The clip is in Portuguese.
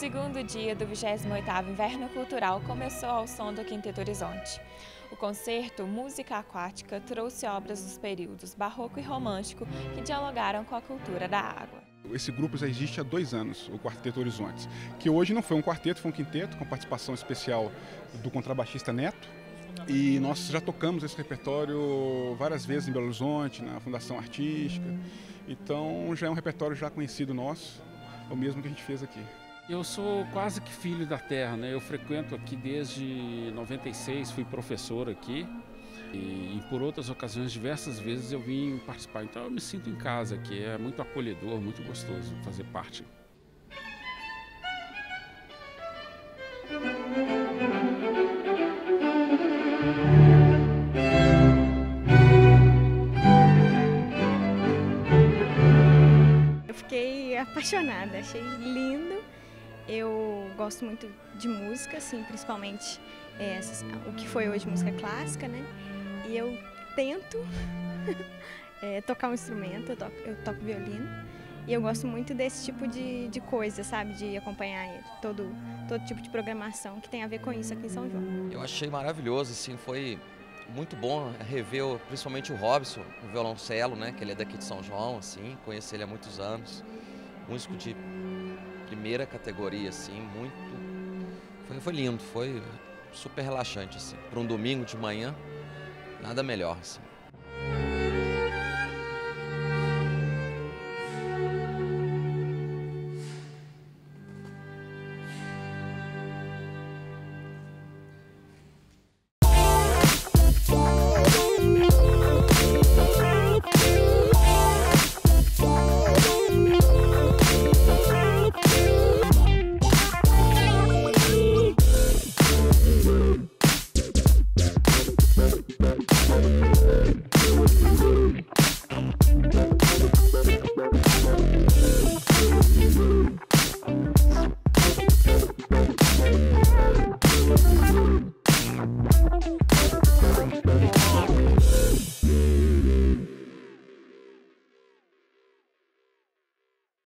segundo dia do 28º Inverno Cultural começou ao som do Quinteto Horizonte. O concerto Música Aquática trouxe obras dos períodos barroco e romântico que dialogaram com a cultura da água. Esse grupo já existe há 2 anos, o Quarteto Horizontes, que hoje não foi um quarteto, foi um quinteto, com participação especial do contrabaixista Neto. E nós já tocamos esse repertório várias vezes em Belo Horizonte, na Fundação Artística. Então já é um repertório já conhecido nosso, o mesmo que a gente fez aqui. Eu sou quase que filho da terra, né? Eu frequento aqui desde 96, fui professor aqui e por outras ocasiões, diversas vezes eu vim participar. Então eu me sinto em casa aqui, é muito acolhedor, muito gostoso fazer parte. Eu fiquei apaixonada, achei lindo. Eu gosto muito de música, assim, principalmente o que foi hoje música clássica, né? E eu tento tocar um instrumento, eu toco violino. E eu gosto muito desse tipo de coisa, sabe? De acompanhar todo tipo de programação que tem a ver com isso aqui em São João. Eu achei maravilhoso, assim, foi muito bom rever principalmente o Robson, o violoncelo, né? Que ele é daqui de São João, assim, conheci ele há muitos anos. Músico de primeira categoria, assim, foi lindo, foi super relaxante, assim. Para um domingo de manhã, nada melhor, assim.